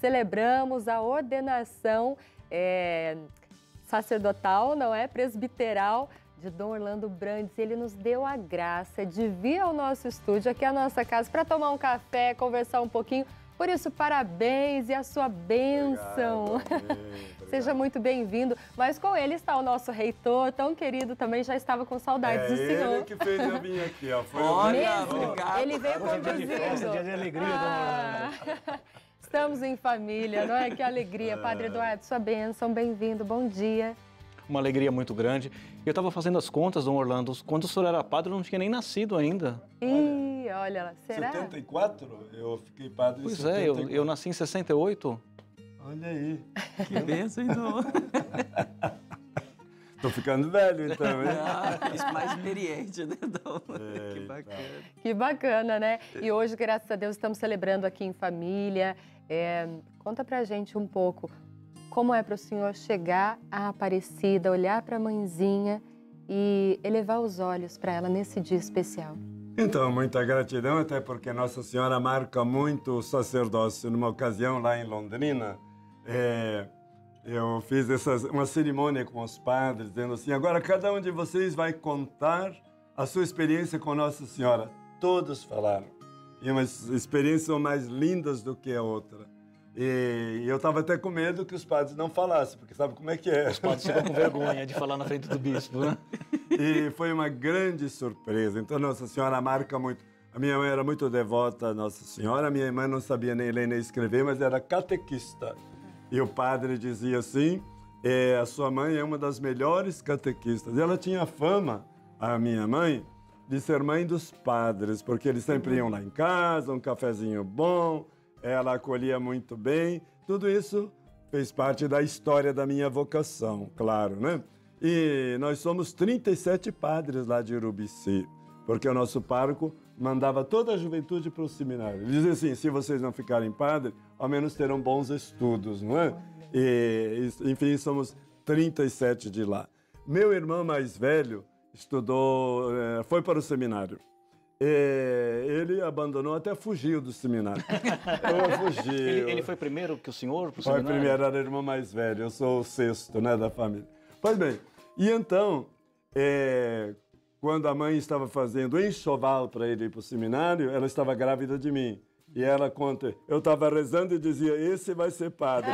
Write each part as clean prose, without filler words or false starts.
celebramos a ordenação sacerdotal, não é? Presbiteral de Dom Orlando Brandes. Ele nos deu a graça de vir ao nosso estúdio, aqui à nossa casa, para tomar um café, conversar um pouquinho. Por isso, parabéns e a sua bênção. Obrigado. Seja muito bem-vindo. Mas com ele está o nosso reitor, tão querido, também já estava com saudades do senhor. Ele que fez eu vir aqui, ó. Foi Obrigado. Ele veio conduzindo. Dia de alegria, Dona Orlando. Estamos em família, não é? Que alegria. Padre Eduardo, sua bênção, bem-vindo, bom dia. Uma alegria muito grande. Eu estava fazendo as contas, Dom Orlando, quando o senhor era padre, eu não tinha nem nascido ainda. Ih, olha lá, será? 74? Eu fiquei padre em 74. Pois é, eu nasci em 68. Olha aí. Que bênção, então. Tô ficando velho, então, hein? Isso mais experiente, né, Dom? Que bacana. Que bacana, né? E hoje, graças a Deus, estamos celebrando aqui em família. Conta pra gente um pouco como é para o senhor chegar à Aparecida, olhar para a mãezinha e elevar os olhos para ela nesse dia especial. Então, muita gratidão, até porque Nossa Senhora marca muito o sacerdócio. Numa ocasião lá em Londrina, eu fiz uma cerimônia com os padres, dizendo assim, agora cada um de vocês vai contar a sua experiência com Nossa Senhora. Todos falaram. E umas experiências são mais lindas do que a outra. E eu estava até com medo que os padres não falassem, porque sabe como é que é? Os padres ficam com vergonha de falar na frente do bispo, né? E foi uma grande surpresa. Então, Nossa Senhora marca muito. A minha mãe era muito devota a Nossa Senhora. A minha irmã não sabia nem ler nem escrever, mas era catequista. E o padre dizia assim, a sua mãe é uma das melhores catequistas. E ela tinha fama, a minha mãe, de ser mãe dos padres, porque eles sempre iam lá em casa, um cafezinho bom, ela acolhia muito bem. Tudo isso fez parte da história da minha vocação, claro, né? E nós somos 37 padres lá de Urubici, porque o nosso pároco mandava toda a juventude para o seminário. Ele dizia assim, se vocês não ficarem padres, ao menos terão bons estudos, não é? E, enfim, somos 37 de lá. Meu irmão mais velho estudou, foi para o seminário. Ele abandonou, até fugiu do seminário. Fugiu. Ele foi primeiro que o senhor para o Foi seminário? primeiro, era o irmão mais velho, eu sou o sexto, né, da família. Pois bem, e então, quando a mãe estava fazendo enxoval para ele ir para o seminário, ela estava grávida de mim. E ela conta, eu estava rezando e dizia, esse vai ser padre.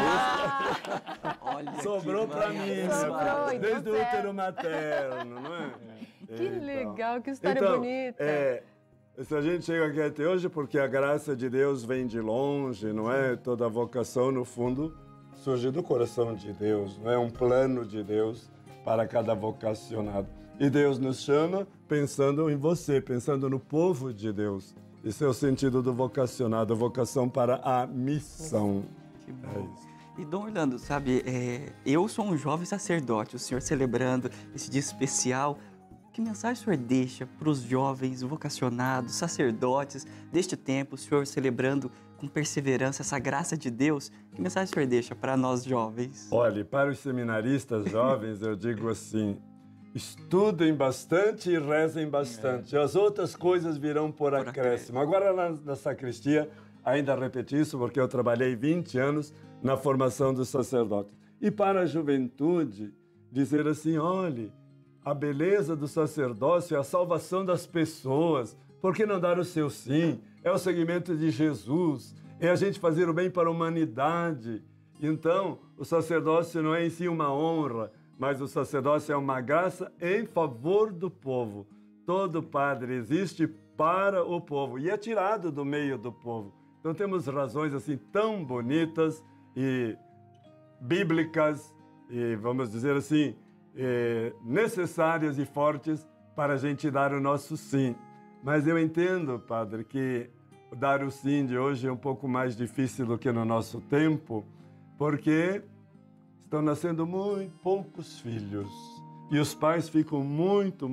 Olha, Sobrou para mim, Sobrou, desde o certo. útero materno, não é? Que legal, que história então, bonita. Se a gente chega aqui até hoje, porque a graça de Deus vem de longe, não é? Toda a vocação, no fundo, surge do coração de Deus, não é? Um plano de Deus para cada vocacionado. E Deus nos chama pensando em você, pensando no povo de Deus. Esse é o sentido do vocacionado, a vocação para a missão. Que bom. E, Dom Orlando, sabe, eu sou um jovem sacerdote, o senhor celebrando esse dia especial. Que mensagem o senhor deixa para os jovens vocacionados, sacerdotes deste tempo, o senhor celebrando com perseverança essa graça de Deus? Que mensagem o senhor deixa para nós jovens? Olha, para os seminaristas jovens, eu digo assim, estudem bastante e rezem bastante. As outras coisas virão por acréscimo. Agora, na sacristia, ainda repeti isso, porque eu trabalhei 20 anos na formação dos sacerdotes. E para a juventude, dizer assim, olhe, a beleza do sacerdócio é a salvação das pessoas. Por que não dar o seu sim? É o seguimento de Jesus. É a gente fazer o bem para a humanidade. Então, o sacerdócio não é em si uma honra, mas o sacerdócio é uma graça em favor do povo. Todo padre existe para o povo e é tirado do meio do povo. Então temos razões assim tão bonitas e bíblicas e, vamos dizer assim, necessárias e fortes para a gente dar o nosso sim. Mas eu entendo, padre, que dar o sim de hoje é um pouco mais difícil do que no nosso tempo, porque estão nascendo muito poucos filhos. E os pais ficam muito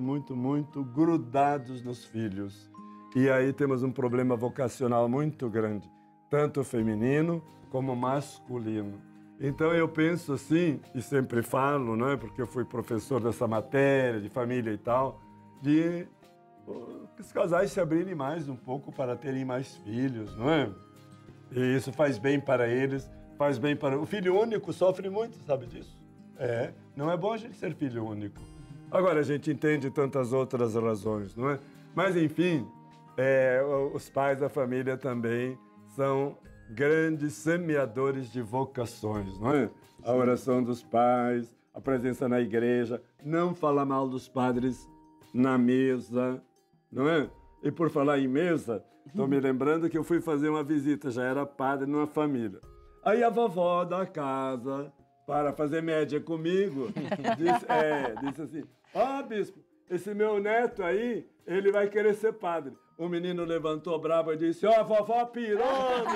grudados nos filhos. E aí temos um problema vocacional muito grande, tanto feminino como masculino. Então eu penso assim, e sempre falo, não é? Porque eu fui professor dessa matéria, de família e tal, de os casais se abrirem mais um pouco para terem mais filhos, não é? E isso faz bem para eles, faz bem para... O filho único sofre muito, sabe disso? Não é bom a gente ser filho único. Agora, a gente entende tantas outras razões, não é? Mas, enfim, os pais da família também são grandes semeadores de vocações, não é? A oração dos pais, a presença na igreja, não falar mal dos padres na mesa, não é? E por falar em mesa, estou me lembrando que eu fui fazer uma visita, já era padre numa família. Aí a vovó da casa, para fazer média comigo, disse assim, bispo, esse meu neto aí, ele vai querer ser padre. O menino levantou bravo e disse, a vovó pirou!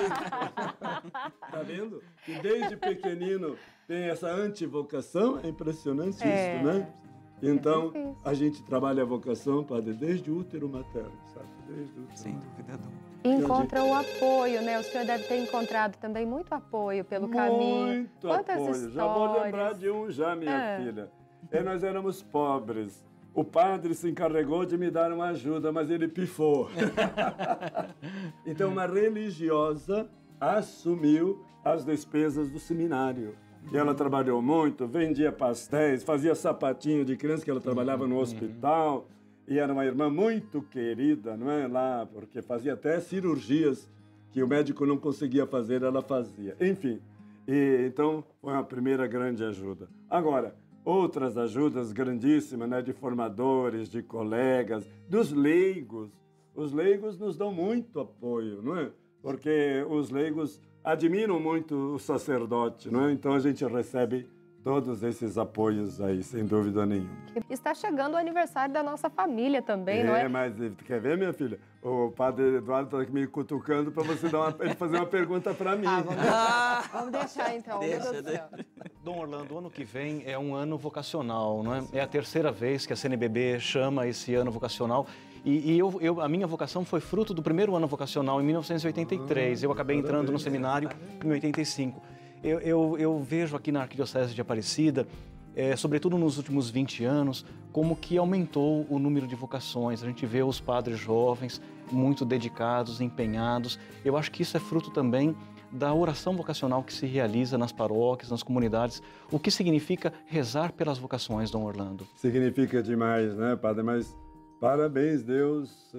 Tá vendo? Que desde pequenino tem essa antivocação, é impressionante isso, né? Então, a gente trabalha a vocação, padre, desde o útero materno, sabe? Desde o útero. Sem dúvida, Dom. Encontra o apoio, né? O senhor deve ter encontrado também muito apoio pelo caminho. Muito Quantas apoio. histórias. Já vou lembrar de um já, minha filha. Nós éramos pobres. O padre se encarregou de me dar uma ajuda, mas ele pifou. Então, uma religiosa assumiu as despesas do seminário. E ela trabalhou muito, vendia pastéis, fazia sapatinho de criança, que ela trabalhava no hospital. E era uma irmã muito querida, não é? Lá, porque fazia até cirurgias que o médico não conseguia fazer, ela fazia. Enfim, então foi uma primeira grande ajuda. Agora, outras ajudas grandíssimas, né? De formadores, de colegas, dos leigos. Os leigos nos dão muito apoio, não é? Porque os leigos admiram muito o sacerdote, não é? Então a gente recebe todos esses apoios aí, sem dúvida nenhuma. Está chegando o aniversário da nossa família também, não é? Mas quer ver, minha filha? O padre Eduardo está aqui me cutucando para você ele fazer uma pergunta para mim. Vamos deixar então, meu Deus do céu. Dom Orlando, o ano que vem é um ano vocacional, não é? É a terceira vez que a CNBB chama esse ano vocacional. E a minha vocação foi fruto do primeiro ano vocacional, em 1983. Eu acabei entrando no seminário em 85. Eu vejo aqui na Arquidiocese de Aparecida, sobretudo nos últimos 20 anos, como que aumentou o número de vocações. A gente vê os padres jovens muito dedicados, empenhados. Eu acho que isso é fruto também da oração vocacional que se realiza nas paróquias, nas comunidades. O que significa rezar pelas vocações, Dom Orlando? Significa demais, né, padre? Mas parabéns, Deus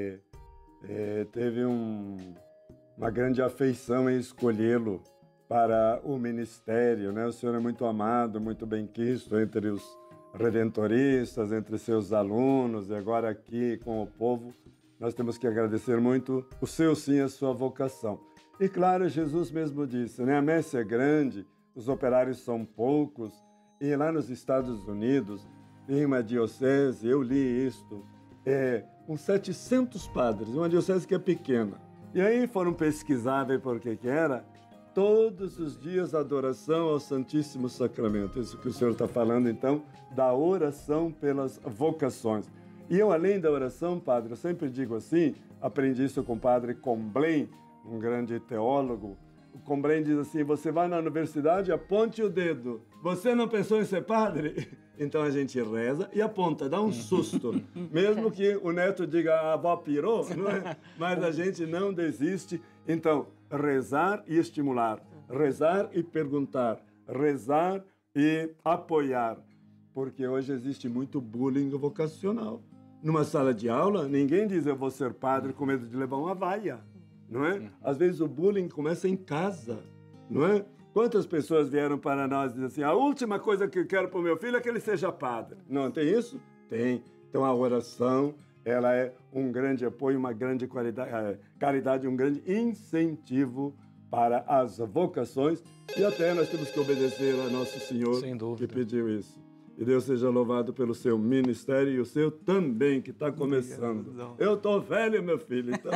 teve uma grande afeição em escolhê-lo para o ministério, né? O senhor é muito amado, muito bem-quisto entre os redentoristas, entre seus alunos, e agora aqui com o povo, nós temos que agradecer muito o seu sim, a sua vocação. E claro, Jesus mesmo disse, né? A messe é grande, os operários são poucos, e lá nos Estados Unidos tem uma diocese, eu li isto, com 700 padres, uma diocese que é pequena. E aí foram pesquisar, ver por que era. Todos os dias adoração ao Santíssimo Sacramento. Isso que o senhor está falando, então, da oração pelas vocações. E eu, além da oração, padre, eu sempre digo assim, aprendi isso com o padre Comblain, um grande teólogo. O Comblain diz assim, você vai na universidade, aponte o dedo. Você não pensou em ser padre? Então a gente reza e aponta, dá um susto. Mesmo que o neto diga, a avó pirou, não é? Mas a gente não desiste. Então, rezar e estimular, rezar e perguntar, rezar e apoiar. Porque hoje existe muito bullying vocacional. Numa sala de aula, ninguém diz eu vou ser padre com medo de levar uma vaia, não é? Às vezes o bullying começa em casa, não é? Quantas pessoas vieram para nós e dizem assim, a última coisa que eu quero para o meu filho é que ele seja padre. Não tem isso? Tem. Então a oração, ela é um grande apoio, uma grande caridade, um grande incentivo para as vocações. E até nós temos que obedecer a Nosso Senhor, sem dúvida, que pediu isso. E Deus seja louvado pelo seu ministério e o seu também, que está começando. Eu estou velho, meu filho, então...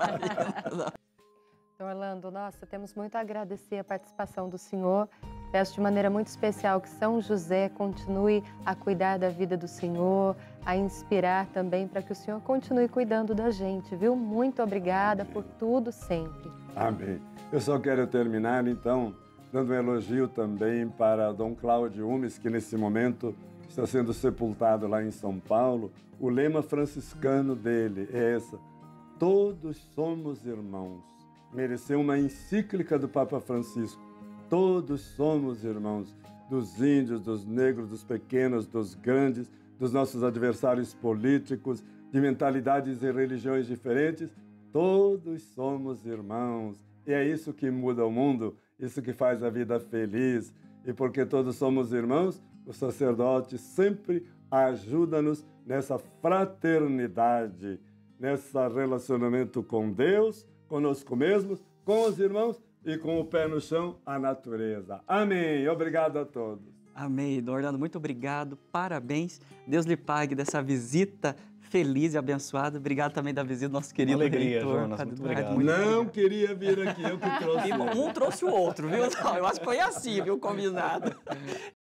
Dom Orlando, nossa, temos muito a agradecer a participação do senhor. Peço de maneira muito especial que São José continue a cuidar da vida do senhor, a inspirar também para que o senhor continue cuidando da gente, viu? Muito obrigada por tudo sempre. Amém. Eu só quero terminar, então, dando um elogio também para Dom Cláudio Umes, que nesse momento está sendo sepultado lá em São Paulo. O lema franciscano dele é essa: todos somos irmãos. mereceu uma encíclica do Papa Francisco. Todos somos irmãos, dos índios, dos negros, dos pequenos, dos grandes, dos nossos adversários políticos, de mentalidades e religiões diferentes. Todos somos irmãos. E é isso que muda o mundo, isso que faz a vida feliz. E porque todos somos irmãos, o sacerdote sempre ajuda-nos nessa fraternidade, nesse relacionamento com Deus, conosco mesmos, com os irmãos e com o pé no chão, a natureza. Amém. Obrigado a todos. Amém. Dom Orlando, muito obrigado. Parabéns. Deus lhe pague dessa visita feliz e abençoada. Obrigado também da visita do nosso querido alegria, reitor. Jonas, muito obrigado. Não queria vir aqui, eu que trouxe. Um trouxe o outro, viu? Não, eu acho que foi assim, viu? Combinado.